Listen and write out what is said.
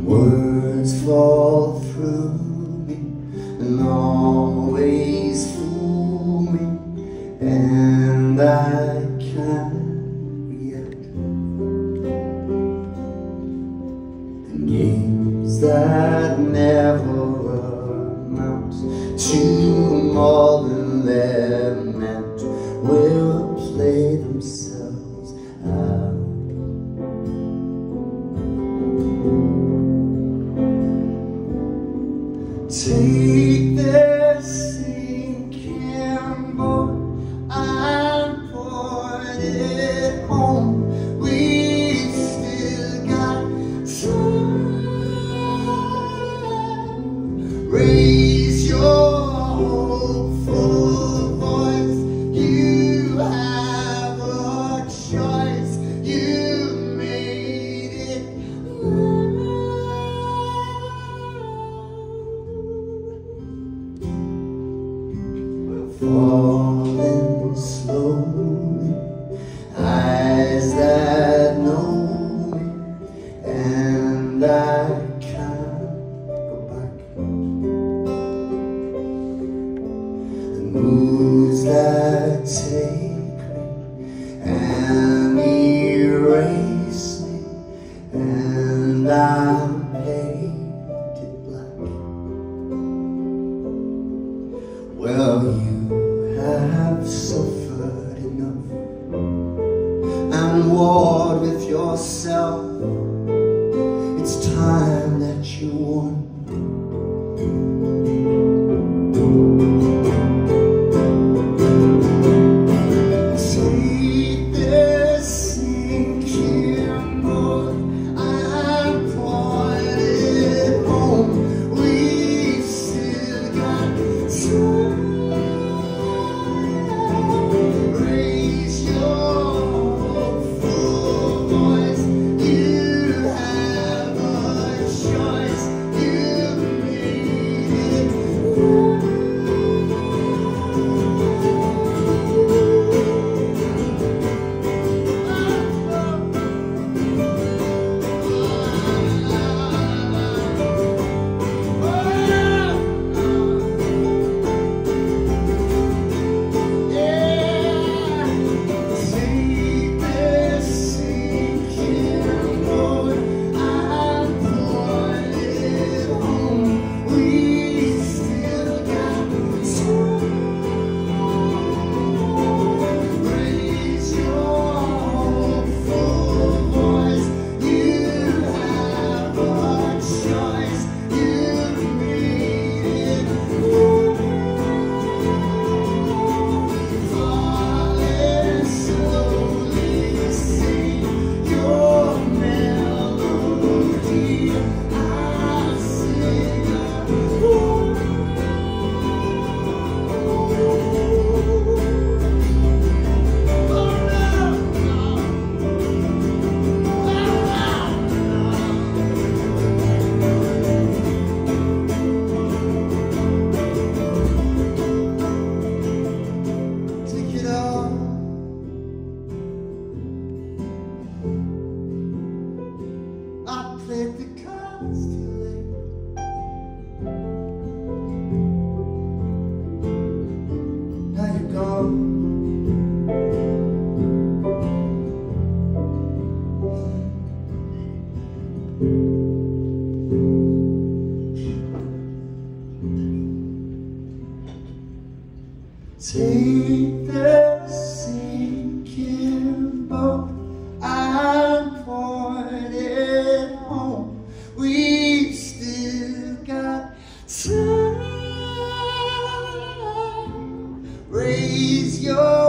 Words fall through me and always fool me, and I can't react. The games that never amount to more than they're meant will play themselves out. Take this sinking boat and put it home. We've still got time. Raise your hopeful voice. You have a choice. You made it. Falling slowly, eyes that know me, and I can't go back. The moves that take me and erase me, and I'm painted black. Well, you have suffered enough and warred with yourself. It's time that you won. Take this sinking boat and point it home. We've still got time. Played the cards too late. Now you're gone. Take the sinking boat and point it home. We've still got time. Raise your